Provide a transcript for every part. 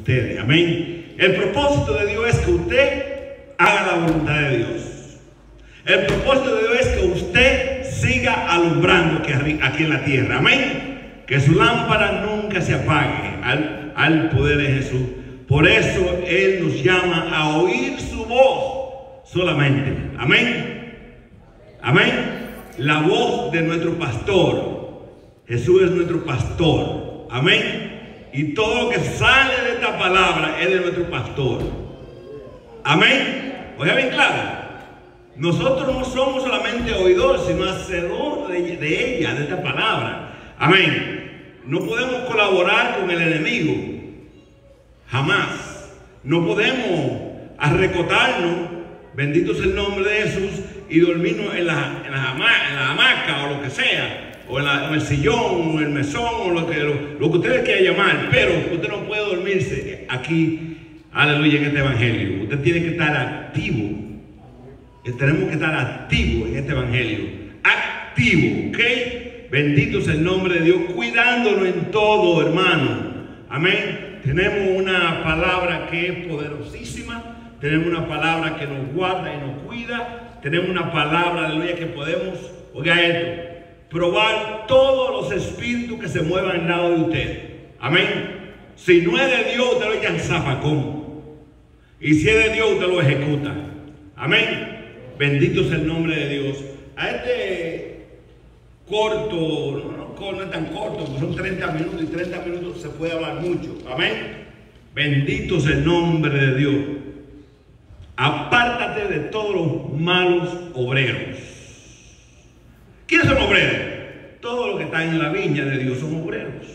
ustedes. Amén. El propósito de Dios es que usted haga la voluntad de Dios. El propósito de Dios es que usted siga alumbrando aquí en la tierra. Amén. Que su lámpara nunca se apague al poder de Jesús. Por eso Él nos llama a oír su voz solamente. Amén. Amén. La voz de nuestro pastor. Jesús es nuestro pastor. Amén. Y todo lo que sale de esta palabra es de nuestro pastor. Amén. Oiga bien claro. Nosotros no somos solamente oidores, sino hacedores de ella, de esta palabra. Amén. No podemos colaborar con el enemigo. Jamás. No podemos arrecotarnos, bendito sea el nombre de Jesús, y dormirnos en la hamaca o lo que sea. O en el sillón, o el mesón, o lo que ustedes quieran llamar. Pero usted no puede dormirse aquí, aleluya, en este evangelio. Usted tiene que estar activo. Tenemos que estar activos en este evangelio. Activo, ¿ok? Bendito sea el nombre de Dios, cuidándonos en todo, hermano. Amén. Tenemos una palabra que es poderosísima. Tenemos una palabra que nos guarda y nos cuida. Tenemos una palabra, aleluya, que podemos, oiga esto, probar todos los espíritus que se muevan al lado de usted. Amén. Si no es de Dios, usted lo echa en zafacón. Y si es de Dios, usted lo ejecuta. Amén. Bendito sea el nombre de Dios. A este corto, no es tan corto, son 30 minutos, y 30 minutos se puede hablar mucho. Amén. Bendito sea el nombre de Dios. Apártate de todos los malos obreros. ¿Quiénes son obreros? Todos los que están en la viña de Dios son obreros.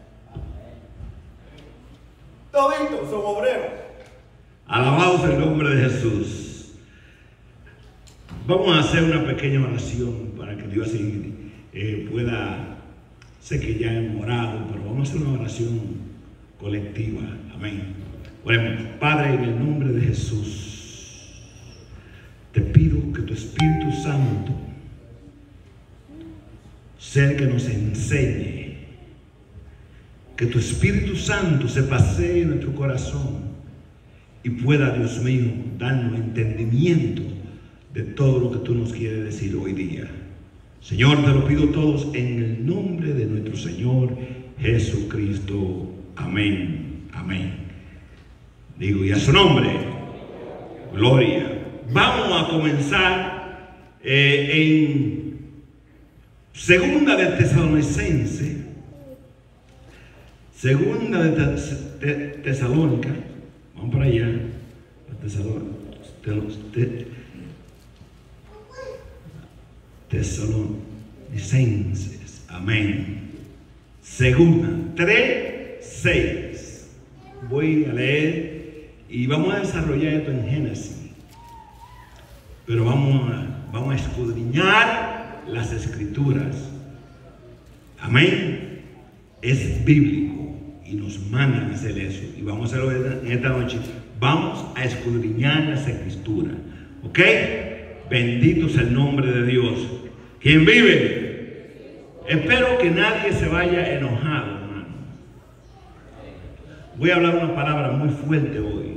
Toditos son obreros. Alabado sea el nombre de Jesús. Vamos a hacer una pequeña oración para que Dios pueda, sé que ya hemos orado, pero vamos a hacer una oración colectiva. Amén. Oremos. Padre, en el nombre de Jesús, te pido que tu Espíritu Santo sea el que nos enseñe, que tu Espíritu Santo se pasee en nuestro corazón y pueda, Dios mío, darnos entendimiento de todo lo que tú nos quieres decir hoy día. Señor, te lo pido todos en el nombre de nuestro Señor Jesucristo. Amén. Amén. Digo, y a su nombre, gloria. Vamos a comenzar en Segunda de Tesalonicense. Segunda de Tesalónica. Vamos para allá. Tesalonicenses. Amén. Segunda 3:6. Voy a leer y vamos a desarrollar esto en Génesis. Pero vamos a escudriñar las escrituras. Amén. Es bíblico y nos mandan a hacer eso. Y vamos a hacerlo en esta noche. Vamos a escudriñar las escrituras. ¿Ok? Bendito sea el nombre de Dios. ¿Quién vive? Espero que nadie se vaya enojado, hermano. Voy a hablar una palabra muy fuerte hoy.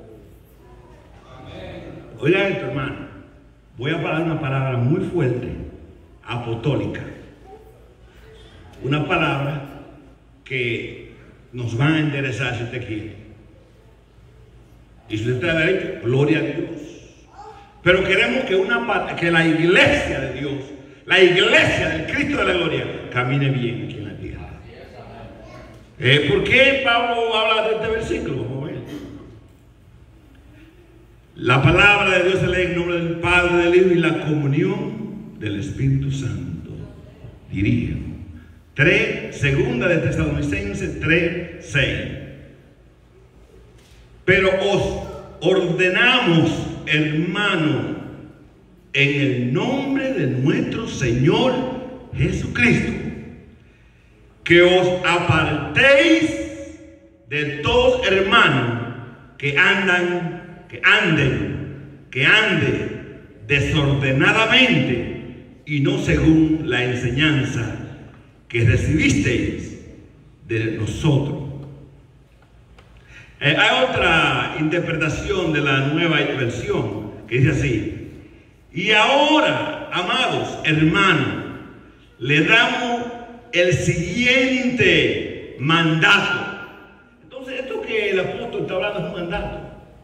Oiga esto, hermano. Voy a hablar una palabra muy fuerte, apostólica. Una palabra que nos va a interesar si usted quiere. Y si usted está derecho, gloria a Dios. Pero queremos que la iglesia de Dios, la iglesia del Cristo de la gloria, camine bien aquí en la tierra. ¿Por qué Pablo habla de este versículo? Vamos a ver. La palabra de Dios se lee en nombre del Padre, del Hijo y la comunión del Espíritu Santo. Dirían. Segunda de Tesalonicenses 3:6. Pero os ordenamos, hermano, en el nombre de nuestro Señor Jesucristo, que os apartéis de todos hermanos que ande desordenadamente y no según la enseñanza que recibisteis de nosotros, Hay otra interpretación de la Nueva Versión que dice así: y ahora, amados hermanos, le damos el siguiente mandato. Entonces, esto que el apóstol está hablando es un mandato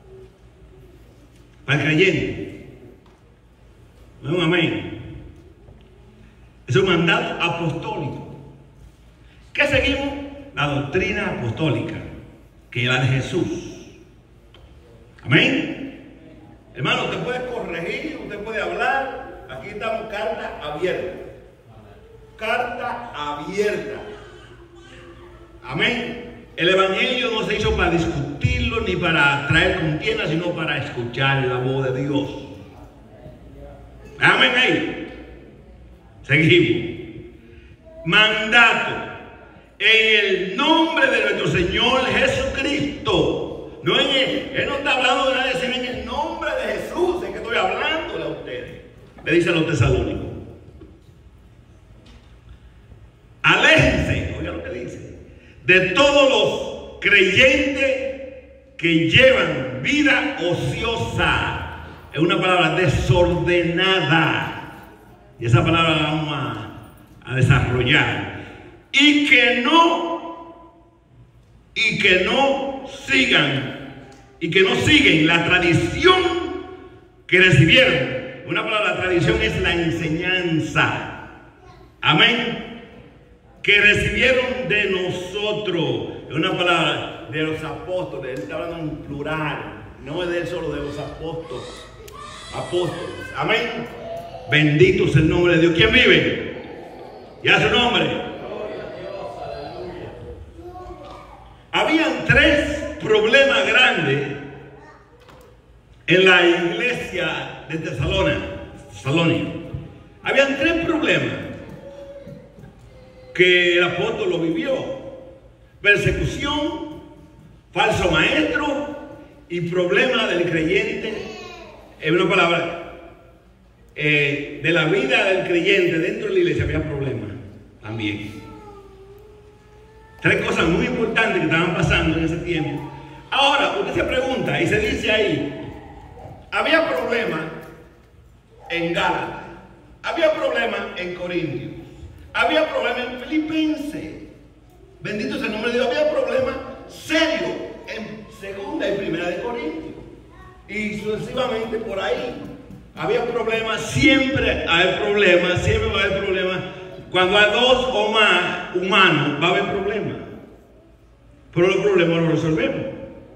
para el creyente. No es un amén. Es un mandato apostólico. ¿Qué seguimos? La doctrina apostólica, que es la de Jesús. Amén. Hermano, usted puede corregir, usted puede hablar. Aquí estamos carta abierta. Carta abierta. Amén. El evangelio no se hizo para discutirlo ni para traer contienda, sino para escuchar la voz de Dios. Amén ahí. Seguimos. Mandato. En el nombre de nuestro Señor Jesucristo. No él no está hablando de nada, sino en el nombre de Jesús, es que estoy hablándole a ustedes. Le dice a los tesalónicos: aléjense, oiga lo que dice, de todos los creyentes que llevan vida ociosa. Es una palabra desordenada. Y esa palabra la vamos a desarrollar. Y que no siguen la tradición que recibieron. Una palabra, tradición es la enseñanza. Amén. Que recibieron de nosotros. Es una palabra de los apóstoles. Él está hablando en plural. No es de él solo, de los apóstoles. Apóstoles. Amén. Bendito es el nombre de Dios. ¿Quién vive? Y a su nombre. Habían tres problemas grandes en la iglesia de Tesalónica. Habían tres problemas que el apóstol lo vivió: persecución, falso maestro y problema del creyente. En una palabra, de la vida del creyente dentro de la iglesia había problemas también. Tres cosas muy importantes que estaban pasando en ese tiempo. Ahora, usted se pregunta y se dice ahí: había problemas en Gálatas, había problemas en Corintios, había problemas en Filipenses. Bendito sea el nombre de Dios. Había problemas serios en segunda y primera de Corintios. Y sucesivamente por ahí. Había problemas, siempre hay problemas, siempre va a haber problemas. Cuando hay dos o más humanos, va a haber problemas. Pero los problemas los resolvemos.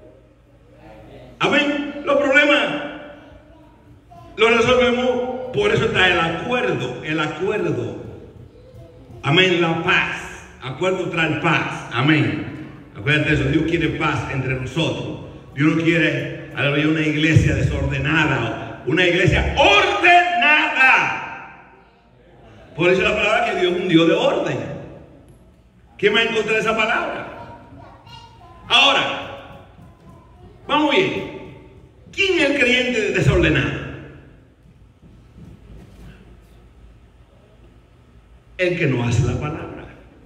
Amén. Los problemas los resolvemos. Por eso está el acuerdo. El acuerdo. Amén. La paz. Acuerdo trae paz. Amén. Acuérdate de eso. Dios quiere paz entre nosotros. Dios no quiere una iglesia desordenada. Una iglesia ordenada. Por eso la palabra que Dios es un Dios de orden. ¿Quién va a encontrar esa palabra? Ahora, vamos bien. ¿Quién es el creyente desordenado? El que no hace la palabra.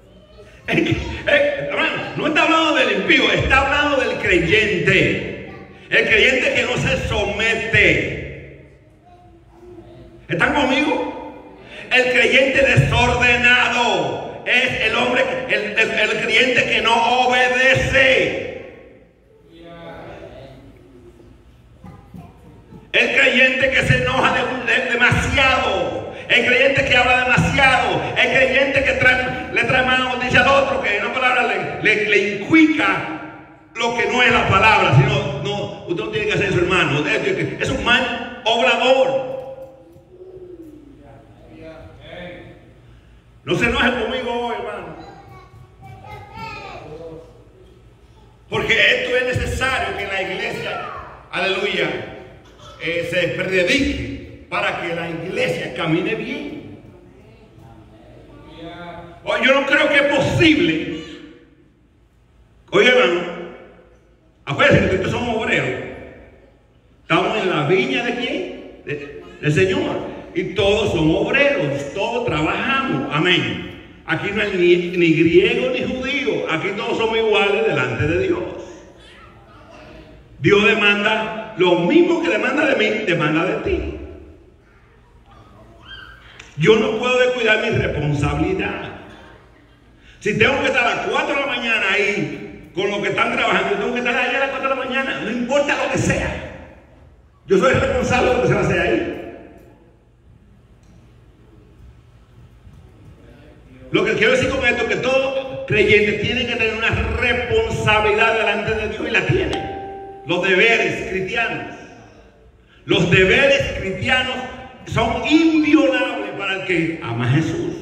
Hermano, no está hablando del impío, está hablando del creyente. El creyente que no se somete. ¿Están conmigo? El creyente desordenado es el hombre, el creyente que no obedece. El creyente que se enoja demasiado. El creyente que habla demasiado. El creyente que le trae mala noticia al otro, que en una palabra le inculca lo que no es la palabra. Sino, no, usted no tiene que hacer eso, hermano. Es un mal obrador. No se enoje conmigo hoy, hermano. Porque esto es necesario que en la iglesia, aleluya, se predique para que la iglesia camine bien. Yo no creo que es posible. Oye, hermano, acuérdense que nosotros somos obreros. Estamos en la viña de quién? Del Señor. Y todos somos obreros, todos trabajamos. Amén. Aquí no hay ni griego ni judío. Aquí todos somos iguales delante de Dios. Dios demanda lo mismo que demanda de mí, demanda de ti. Yo no puedo descuidar mi responsabilidad. Si tengo que estar a las 4 de la mañana ahí con los que están trabajando, tengo que estar ahí a las 4 de la mañana, no importa lo que sea. Yo soy responsable de lo que se va a hacer ahí. Lo que quiero decir con esto es que todo creyente tiene que tener una responsabilidad delante de Dios, y la tiene. Los deberes cristianos. Los deberes cristianos son inviolables para el que ama a Jesús.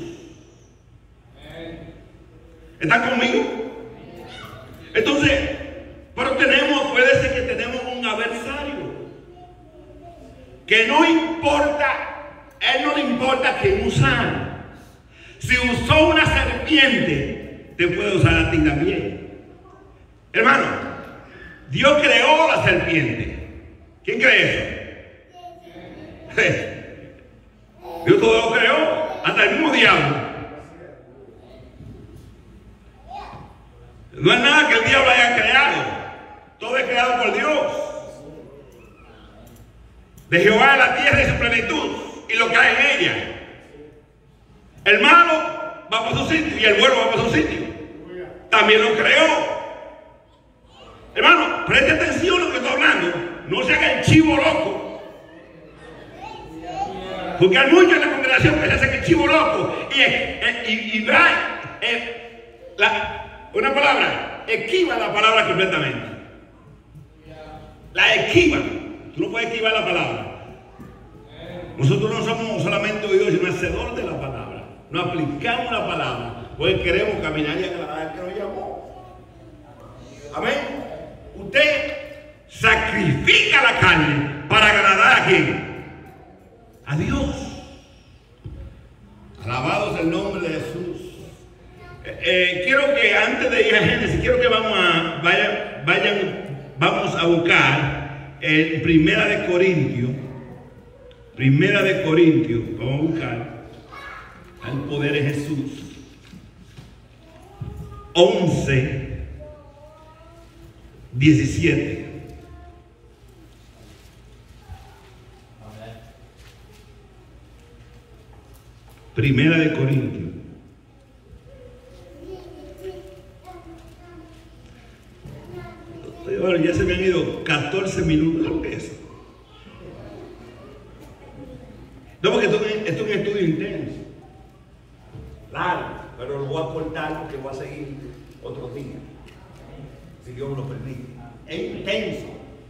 ¿Están conmigo? Entonces, pero puede ser que tenemos un adversario que no importa, él no le importa quién usar. Si usó una serpiente, te puede usar a ti también. Hermano, Dios creó la serpiente. ¿Quién cree eso? Dios todo lo creó, hasta el mismo diablo. No es nada que el diablo haya creado. Todo es creado por Dios. De Jehová es la tierra y su plenitud, y lo que hay en ella. El malo va por su sitio y el bueno va por su sitio. También lo creó. Hermano, preste atención a lo que estoy hablando. No se haga el chivo loco. Porque hay muchos en la congregación que se hacen el chivo loco. Y una palabra, esquiva la palabra completamente. La esquiva. Tú no puedes esquivar la palabra. Nosotros no somos solamente oidores, sino hacedores de la palabra. No aplicamos la palabra, porque queremos caminar y agradar al que nos llamó. Amén. Usted sacrifica la carne para agradar a quién? A Dios. Alabado sea el nombre de Jesús. Quiero que antes de ir a Génesis, quiero que vamos a buscar en Primera de Corintios, vamos a buscar al poder de Jesús. 11:17. Primera de Corintios. Bueno, ya se me han ido 14 minutos de eso. No, porque esto es un estudio intenso. Largo, pero lo voy a cortar porque voy a seguir otros días, si Dios me lo permite. Es intenso.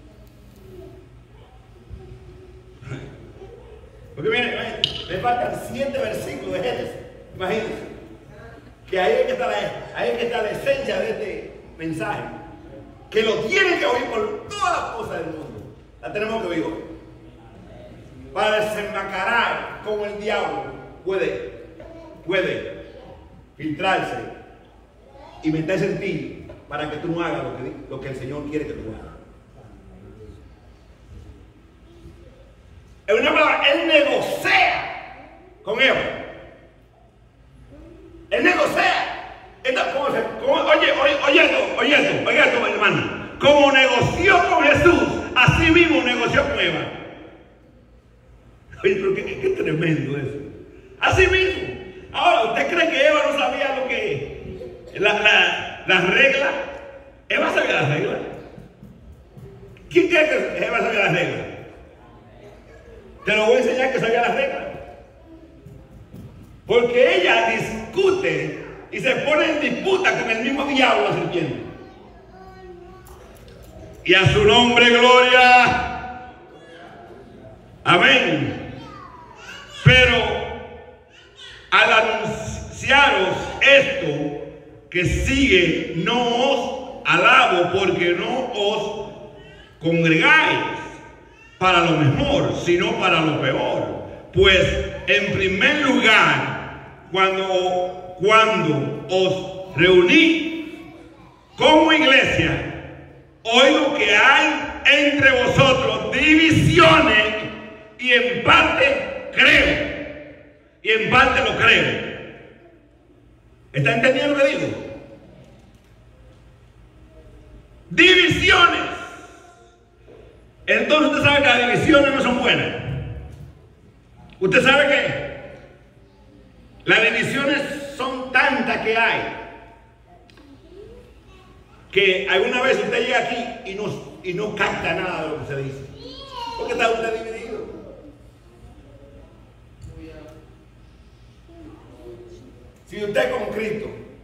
Porque miren, me faltan 7 versículos de Génesis. Imagínense que ahí es que está la esencia de este mensaje, que lo tienen que oír por todas las cosas del mundo. La tenemos que oír hoy, para desenmascarar cómo el diablo puede filtrarse y meterse en ti para que tú no hagas lo que el Señor quiere que tú hagas. En una palabra, Él negocia con Eva. Él negocia. Oye esto, hermano. Como negoció con Jesús, así mismo negoció con Eva. Oye, pero qué tremendo eso. Así mismo. Ahora, ¿usted cree que Eva no sabía lo que las reglas? Eva sabía las reglas. ¿Quién cree que Eva sabía las reglas? Te lo voy a enseñar que sabía las reglas. Porque ella discute y se pone en disputa con el mismo diablo, la serpiente. Y a su nombre, gloria. Amén. Pero al anunciaros esto que sigue, no os alabo, porque no os congregáis para lo mejor, sino para lo peor. Pues en primer lugar, cuando os reuní como iglesia, oigo que hay entre vosotros divisiones, y en parte creo, y en parte lo creo. ¿Está entendiendo lo que digo? Divisiones. Entonces usted sabe que las divisiones no son buenas. Usted sabe que las divisiones son tantas que hay, que alguna vez usted llega aquí y no capta nada de lo que se dice, porque está usted dividido. Si usted es como Cristo,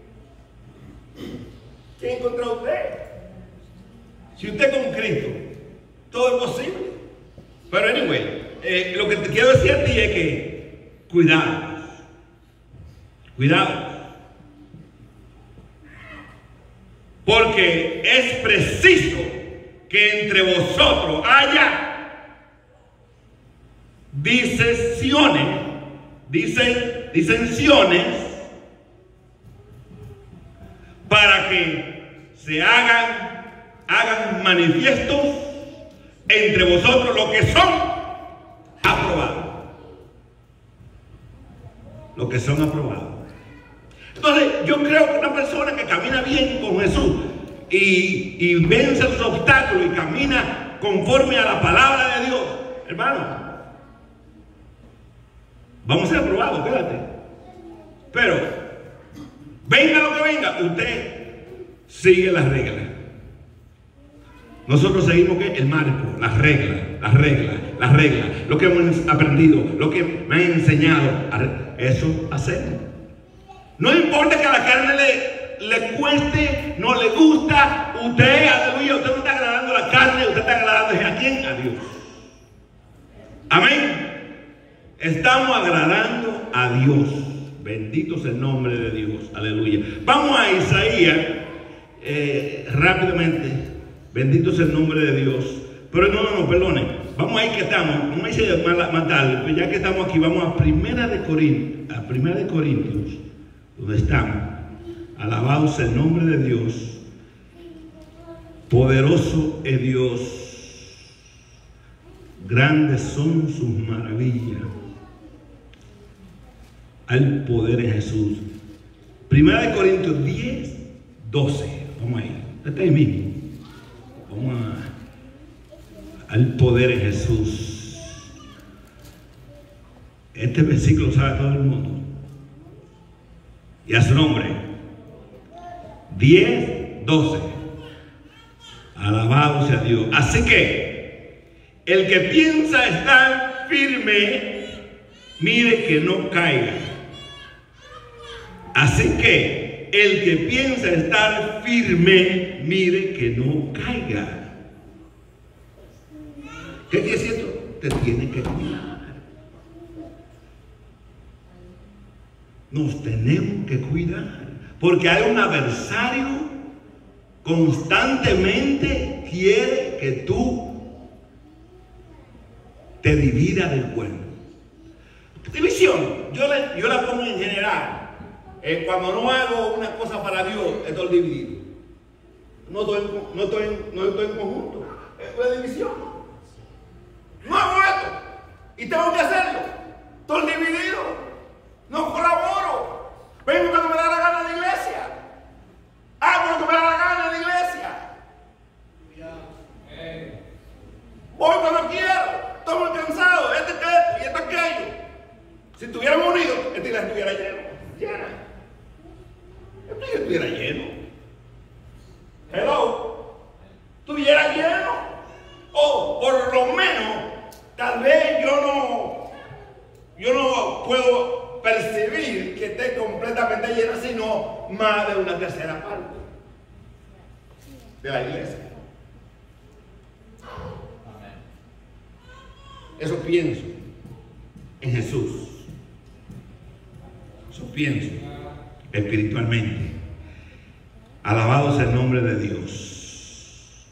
¿quién encontró usted? Si usted es como Cristo, todo es posible. Pero anyway, lo que te quiero decir a ti es que cuidado, porque es preciso que entre vosotros haya disensiones, para que se hagan manifiestos entre vosotros los que son aprobados. Los que son aprobados. Entonces, yo creo que una persona que camina bien con Jesús y vence los obstáculos y camina conforme a la palabra de Dios, hermano, vamos a ser aprobados, espérate. Pero, venga lo que venga, usted sigue las reglas. Nosotros seguimos ¿qué? El marco, las reglas, lo que hemos aprendido, lo que me han enseñado, eso hacemos. No importa que a la carne le cueste, no le gusta, usted, aleluya, usted no está agradando a la carne, usted está agradando ¿a quién? A Dios. Amén. Estamos agradando a Dios. Bendito sea el nombre de Dios. Aleluya. Vamos a Isaías rápidamente. Bendito sea el nombre de Dios. Pero no, perdone. Vamos ahí que estamos. Vamos a Isaías más tarde. Pues ya que estamos aquí, vamos a Primera de Corintios, donde estamos. Alabado sea el nombre de Dios. Poderoso es Dios. Grandes son sus maravillas. Al poder en Jesús. Primera de Corintios 10, 12. Vamos ahí. Está ahí mismo. Vamos al poder en Jesús. Este versículo sabe todo el mundo. Y a su nombre. 10, 12. Alabado sea Dios. Así que el que piensa estar firme, mire que no caiga. Así que el que piensa estar firme, mire que no caiga. ¿Qué quiere decir esto? Te tiene que cuidar. Nos tenemos que cuidar. Porque hay un adversario constantemente quiere que tú te dividas del cuerpo. División, yo la pongo en general. Cuando no hago una cosa para Dios, estoy dividido. No estoy en conjunto. Es una división. No hago esto y tengo que hacerlo. Estoy dividido. No colaboro. Vengo cuando me da la gana de la iglesia. Hago lo que me da la gana de la iglesia. Voy cuando quiero. Estoy muy cansado. Esto y esto aquello. Si estuviéramos unidos, esta iglesia estuviera llena. Esto estuviera lleno. Hello. Estuviera lleno. O por lo menos, tal vez yo no puedo percibir que esté completamente llena, sino más de una tercera parte de la iglesia. Eso pienso en Jesús. Eso pienso espiritualmente. Alabado sea el nombre de Dios.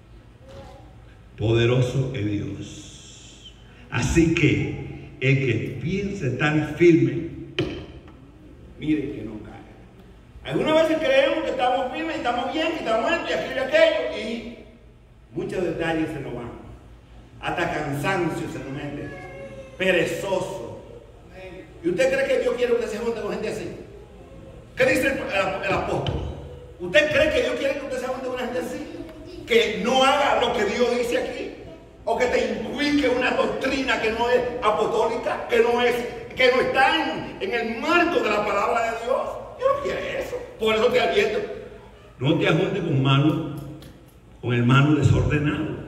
Poderoso es Dios. Así que el que piense estar firme, mire que no caiga. Algunas veces creemos que estamos firmes, y estamos bien, y estamos esto y aquello y aquello, y muchos detalles se nos van. Hasta cansancio se nos mete. Perezoso. ¿Y usted cree que Dios quiere que se junte con gente así? ¿Qué dice el apóstol? ¿Usted cree que Dios quiere que usted se junte con gente así? Que no haga lo que Dios dice aquí. o que te inculque una doctrina que no es apostólica, que no está en el marco de la palabra de Dios. Yo no quiero eso. Por eso te advierto. No te ajuntes con hermanos desordenados.